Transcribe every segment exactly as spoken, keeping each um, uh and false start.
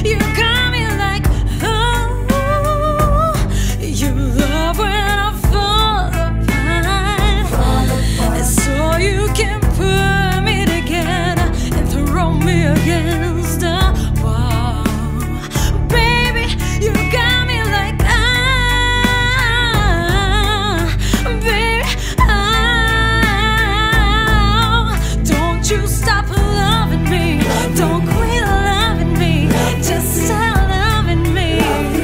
you got me like, oh, you love when I fall apart, so you can put me together and throw me against the wall. Baby, you got me like, ah, baby, ah, don't you stop loving me, don't quit loving me, just start loving me.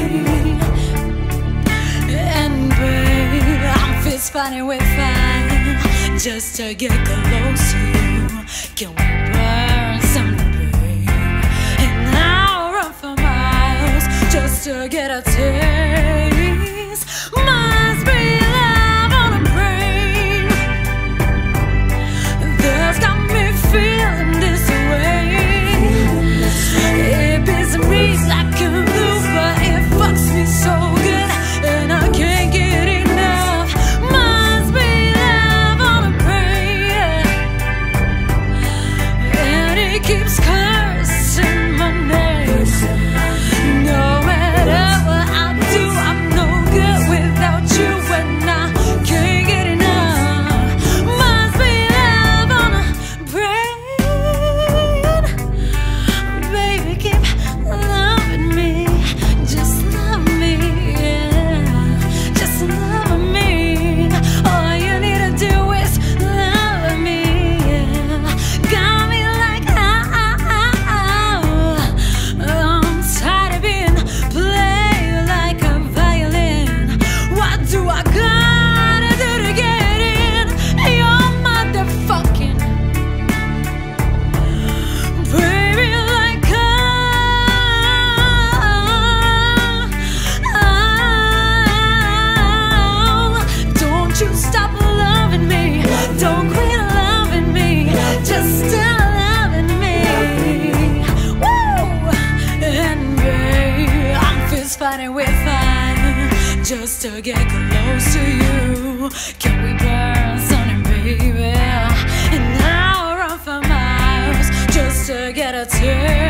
And babe, I'm fist fighting with fire just to get close to you. Can we burn something, babe? And I'll run for miles just to get a taste. Must be love on a brain that's got me feeling this way. It beats me like a blue, but it fucks me so good, and I can't get enough. Must be love on a brain, and it keeps cursing my name. No matter what I do, I'm no good without you, and I can't get enough. Must be love on a brain. Baby, keep loving me, just love me, yeah, just love me. All you need to do is love me, yeah. Got me like, ah, ah, ah, ah. I'm tired of being played like a violin. What do I gotta do to get in your motherfucking baby, like, ah, ah, don't you stop loving me, don't quit loving me, just start loving me. Woo! And babe, I'm fist fighting with fire just to get close to you. Can we burn something, baby? And I'll run for miles just to get a taste.